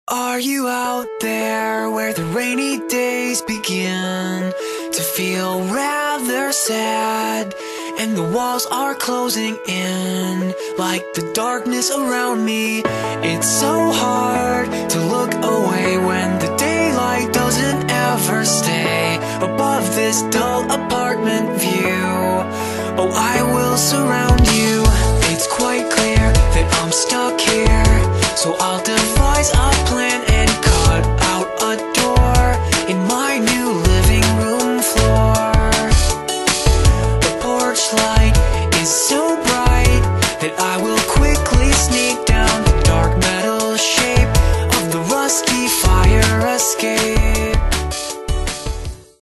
Are you out there where the rainy days begin to feel rather sad, and the walls are closing in like the darkness around me? It's so hard to look away when the daylight doesn't ever stay above this dull apartment view. Oh, I will surround you.